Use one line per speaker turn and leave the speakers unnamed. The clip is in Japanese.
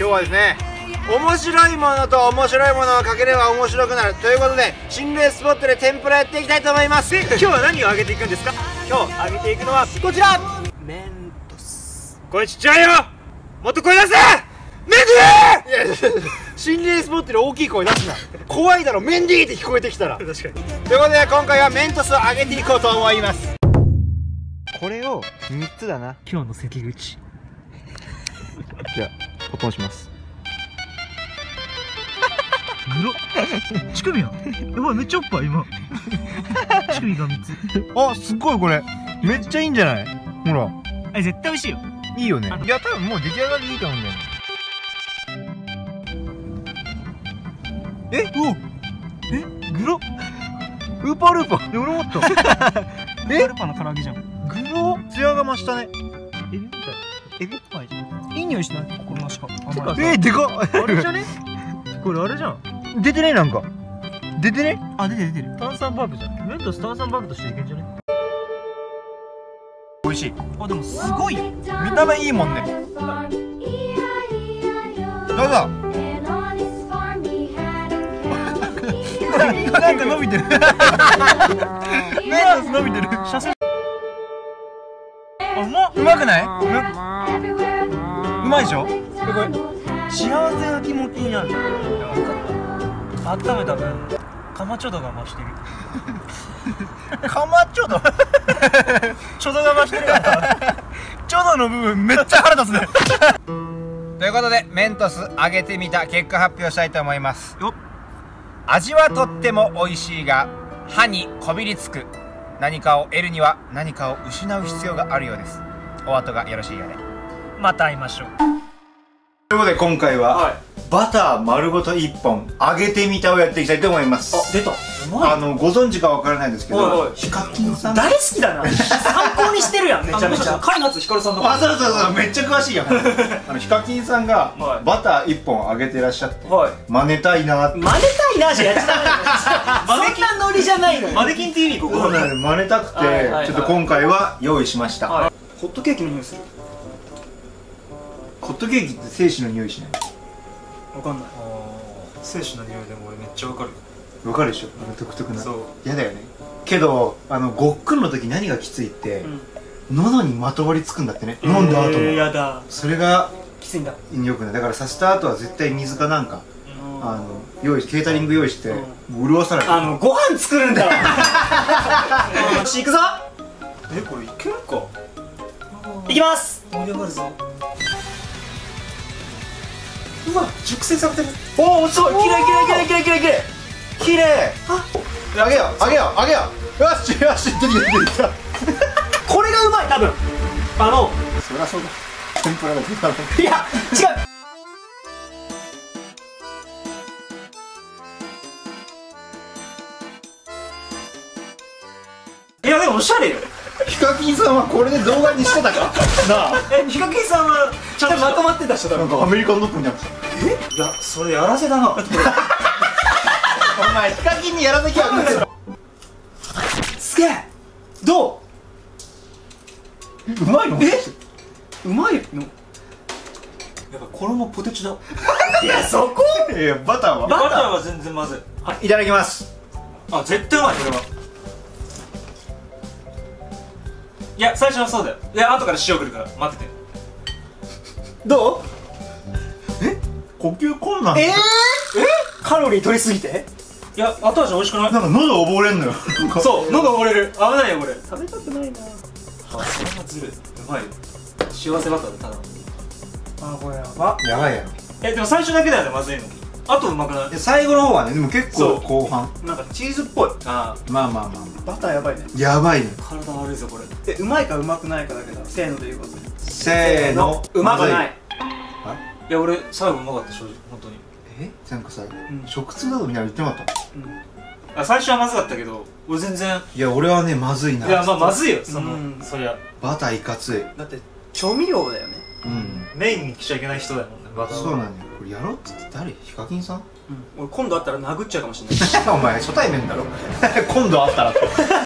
今日はですね、面白いものと面白いものをかければ面白くなるということで、心霊スポットで天ぷらやっていきたいと思います。で、今日は何をあげていくんですか？今日あげていくのはこちら、メントス。声ちっちゃいよ、もっと声出せメンディー。いや、心霊スポットで大きい声出すな。怖いだろ、メンディーって聞こえてきたら。確かに。ということで今回はメントスをあげていこうと思います。これを3つだな。
今日の関口。
じゃあ音します。
グロ乳首やん。やばい、めっちゃおっぱい今。乳首が3つ。
あ、すっごいこれめっちゃいいんじゃない？ほら、
絶対美味しいよ。
いいよね。いや、多分もう出来上がりいいと思うんだよね。
グロ
ウーパールーパー。
俺もっとウーパールパの唐揚げじゃん。
グロー、艶が増したね。
エビみたい。エビっぽいじゃん。いい匂いしない？この足か。
でかっ。
あれじゃね？これあれじゃん。
出てね、なんか出てね。
あ、出てる出てる。炭酸バーグじゃん。メントス炭酸バーグとしていけんじゃね？
美味しい。
あ、でもすごいよ。
見た目いいもんね。どうぞ。なんか伸びてる。メントス伸びてる。
車線。
うまくない？うまいでしょ？
これ幸せな気持ちになる。温めた分カマチョドが増してる。
カマチョド。
チョドが増してるから。
チョドの部分めっちゃ腹立つね。ということでメントス揚げてみた結果発表したいと思います。味はとっても美味しいが歯にこびりつく。何かを得るには何かを失う必要があるようです。お後がよろしいよね。
また会いましょう。
ということで今回は、バター丸ごと1本揚げてみたをやっていきたいと思います。
あ、出た。うまい。
ご存知かわからないですけど、ヒカキンさん
大好きだな。参考にしてるやん、めちゃめちゃ。海夏ひかるさんの。
あ、そうそうそう、めっちゃ詳しいやん。ヒカキンさんがバター1本揚げてらっしゃって、真似たいなって。
真似たいなじゃやっちゃダメだよ。そんなノリじゃないのよ。マネキン TV ここ。
真似たくて、ちょっと今回は用意しました。
ホットケーキの匂いする。
ホットケーキって精子の匂いしない？
わかんない。精子の匂いでも俺めっちゃわかる。
わかるでしょ、独特な。
そう。
嫌だよね。けどごっくんの時何がきついって、喉にまとわりつくんだってね。飲んだ後も。
やだ。
それが
きついんだ。
よくない。だからさせた後は絶対水かなんか用意、ケータリング用意して潤さない。
ご飯作るんだわ。よし、行くぞ。これいけるか。いきます。盛り上がるぞ。うわ、熟成されてる。
おお、そう、きれいきれいきれいきれいきれいきれいきれい。あげようあげようあげよう。よしよし、出てきた出てきた。
これがうまい、多分。
そりゃそうだ、天ぷらが出たの。
いや、違う。いや、でもおしゃれよ。
ヒカキンさんはこれで動画にしてたかなあ。
ヒカキンさんはちゃんとまとまってた人だろ。
なんかアメリカンドッグになってた。
いや、それやらせだな。
お前ヒカキンにやらせきゃあるんだよ。
すげえ。ど
うまいの？
うまいの。やっぱ衣ポテチだ。いや、そこ。
いや、バターは
バターは全然まずい。
いただきます。
あ、絶対うまい、これは。いや、最初はそうだよ。いや、後から塩くるから待ってて。どう？
呼吸困難。
カロリー取りすぎて？いや、後味美味しくない？
なんか喉溺れんのよ。
そう、喉溺れる。危ないよこれ。食べたくないな。あ、それはずるい。うまいよ。幸せバターだ、ただ。あ、これやば。
やばいやろ。
でも最初だけだよね、まずいの。あとうまくない？
最後の方はね、でも結構後半
なんかチーズっぽい。ああ、
まあまあまあ、
バターやばいね。
やばいね。
体悪いぞこれ。うまいかうまくないかだけだ。せーので言うこと。
せーの、
うまくない。
あ、
いや、俺最後うまかった、正直、本当に。
なんかさ、食通だとみんな言ってなかった？
最初はまずかったけど、俺全然。
いや、俺はね、まずいな。
いや、まずいよ、そりゃ。
バターいかつい。
だって調味料だよね。メインに来ちゃいけない人だもんね、バターは。
そうなんだよ。これやろうっつって誰？ヒカキンさん？
俺今度会ったら殴っちゃうかもしれない。
お前初対面だろ。今度会ったらって。